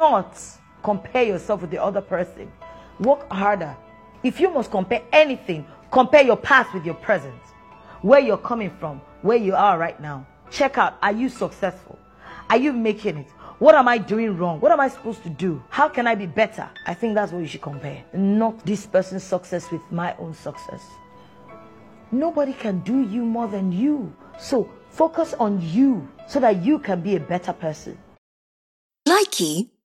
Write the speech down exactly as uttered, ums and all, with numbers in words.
not compare yourself with the other person. Work harder. If you must compare anything, compare your past with your present. Where you're coming from, where you are right now. Check out, are you successful? Are you making it? What am I doing wrong? What am I supposed to do? How can I be better? I think that's what you should compare. Not this person's success with my own success. Nobody can do you more than you. So focus on you so that you can be a better person. Likey